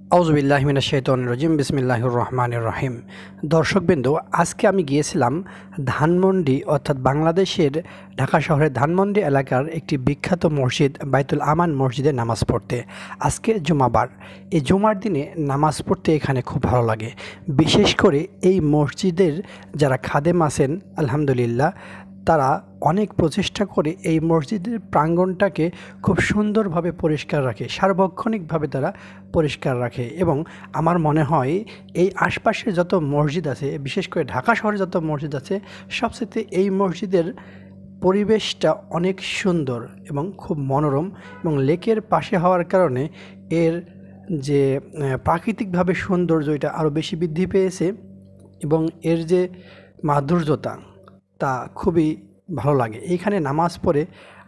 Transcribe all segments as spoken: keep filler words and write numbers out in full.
আউযুবিল্লাহি মিনাশ শাইতানির রাজিম বিসমিল্লাহির রহমানির রহিম। দর্শকবৃন্দ, আজকে আমি গিয়েছিলাম ধানমন্ডি অর্থাৎ বাংলাদেশের ঢাকা শহরের ধানমন্ডি এলাকার একটি বিখ্যাত মসজিদ বাইতুল আমান মসজিদে নামাজ পড়তে। আজকে জুমাবার, এই জুমার দিনে নামাজ পড়তে এখানে খুব ভালো লাগে। বিশেষ করে এই মসজিদের যারা খাদেম আছেন আলহামদুলিল্লাহ, তারা অনেক প্রচেষ্টা করে এই মসজিদের প্রাঙ্গণটাকে খুব সুন্দরভাবে পরিষ্কার রাখে, সার্বক্ষণিকভাবে তারা পরিষ্কার রাখে। এবং আমার মনে হয় এই আশপাশের যত মসজিদ আছে, বিশেষ করে ঢাকা শহরে যত মসজিদ আছে, সবচেয়ে এই মসজিদের পরিবেশটা অনেক সুন্দর এবং খুব মনোরম। এবং লেকের পাশে হওয়ার কারণে এর যে প্রাকৃতিকভাবে সৌন্দর্য এটা আরও বেশি বৃদ্ধি পেয়েছে এবং এর যে মাধুর্যতা তা খুবই ভালো লাগে। এইখানে নামাজ পড়ে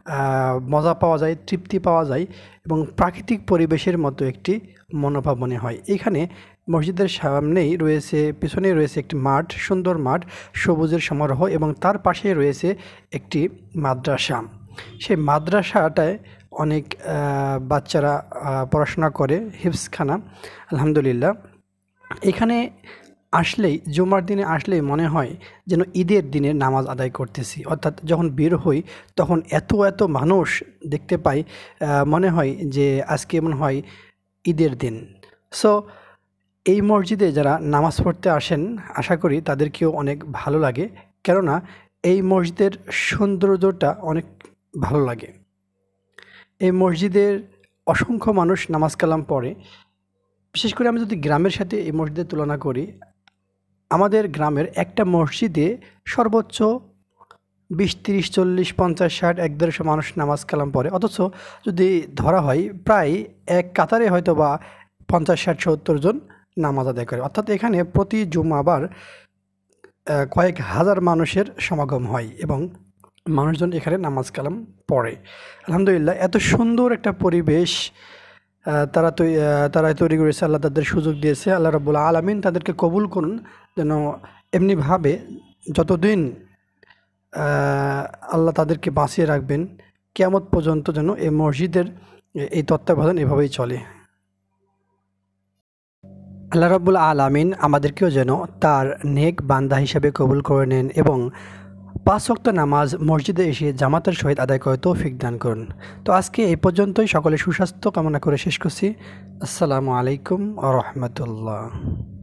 মজা পাওয়া যায়, তৃপ্তি পাওয়া যায় এবং প্রাকৃতিক পরিবেশের মতো একটি মনোভাব মনে হয়। এখানে মসজিদের সামনেই রয়েছে, পেছনেই রয়েছে একটি মাঠ, সুন্দর মাঠ, সবুজের সমারোহ এবং তার পাশেই রয়েছে একটি মাদ্রাসা। সেই মাদ্রাসাটায় অনেক বাচ্চারা পড়াশোনা করে, হিফজখানা আলহামদুলিল্লাহ। এখানে আসলেই, জুমার দিনে আসলেই মনে হয় যেন ঈদের দিনে নামাজ আদায় করতেছি। অর্থাৎ যখন বের হই তখন এত এত মানুষ দেখতে পাই, মনে হয় যে আজকে মনে হয় ঈদের দিন। সো এই মসজিদে যারা নামাজ পড়তে আসেন, আশা করি তাদেরকেও অনেক ভালো লাগে, কেননা এই মসজিদের সৌন্দর্যটা অনেক ভালো লাগে। এই মসজিদের অসংখ্য মানুষ নামাজ কালাম পড়ে। বিশেষ করে আমি যদি গ্রামের সাথে এই মসজিদের তুলনা করি, আমাদের গ্রামের একটা মসজিদে সর্বোচ্চ বিশ তিরিশ চল্লিশ পঞ্চাশ ষাট এক দেড়শো মানুষ নামাজ কালাম পড়ে, অথচ যদি ধরা হয় প্রায় এক কাতারে হয়তো বা পঞ্চাশ ষাট সত্তর জন নামাজ আদায় করে। অর্থাৎ এখানে প্রতি জুমাবার কয়েক হাজার মানুষের সমাগম হয় এবং মানুষজন এখানে নামাজ কালাম পড়ে। আলহামদুলিল্লাহ, এত সুন্দর একটা পরিবেশ তারা তো তারা তৈরি করেছে, আল্লাহ তাদের সুযোগ দিয়েছে। আল্লাহ রাব্বুল আলামিন তাদেরকে কবুল করুন, যেন এমনিভাবে যতদিন আল্লাহ তাদেরকে বাঁচিয়ে রাখবেন, কিয়ামত পর্যন্ত যেন এই মসজিদের এই তত্ত্বাবধান এভাবেই চলে। আল্লাহ রাব্বুল আলামিন আমাদেরকেও যেন তার নেক বান্দা হিসেবে কবুল করে নেন এবং পাঁচ ওয়াক্ত নামাজ মসজিদে এসে জামাতের সহিত আদায় করে তৌফিক দান করুন। তো আজকে এই পর্যন্তই, সকলে সুস্বাস্থ্য কামনা করে শেষ করছি। আসসালামু আলাইকুম ওয়া রাহমাতুল্লাহ।